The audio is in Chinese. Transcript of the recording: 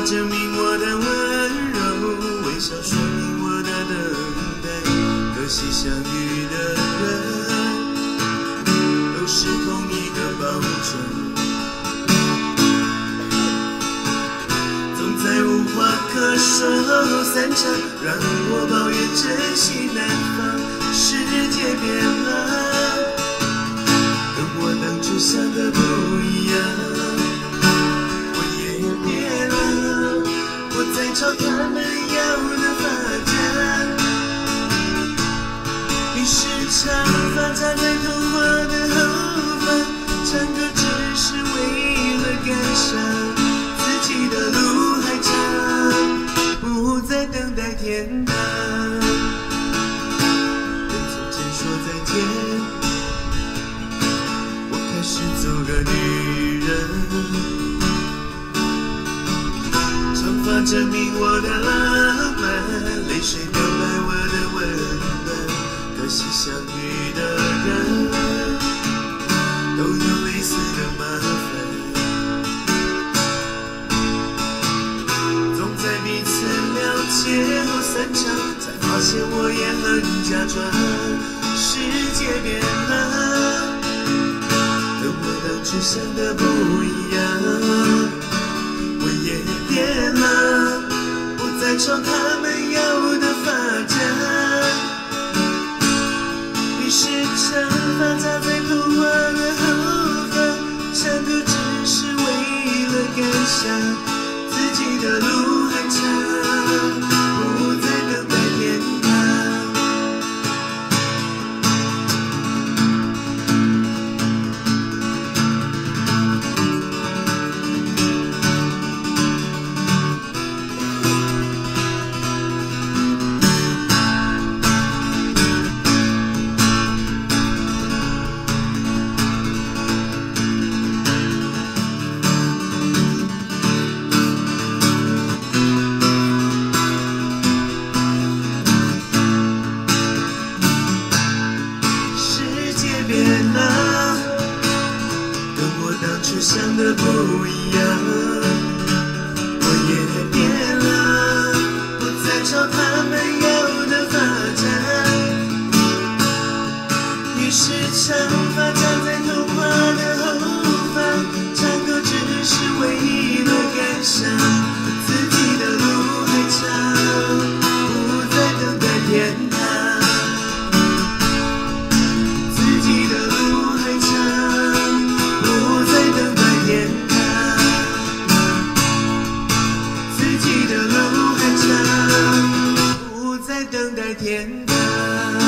证明我的温柔，微笑说明我的等待。可惜相遇的人都是同一个保证，总在无话可说散场，让我抱怨珍惜难放。世界变了，跟我当初想的不一样。我也变了，不再朝他们要的发展。于是长发扎在头发的后方，唱歌只是为了感伤。自己的路还长，不再等待天堂。对从前说再见，我开始做个女人。长发证明我的浪漫，泪水表白我的温暖。可惜相遇的人都有类似的麻烦，总在彼此了解后散场，才发现我也很假装。世界变了，跟我当初想的不一样。我也变了，不再朝他们要的发展。于是长发扎在头发的后方，唱歌只是为了感伤。自己的路还长，不再等待天堂。想的不一样，我也变了，不再朝他们要的发展。于是长发扎在头发的后方，唱歌只是为了感伤。自己的路还长，不再等待天堂。自己的路还长，不再等待天堂。自己的路还长，不再等待天堂。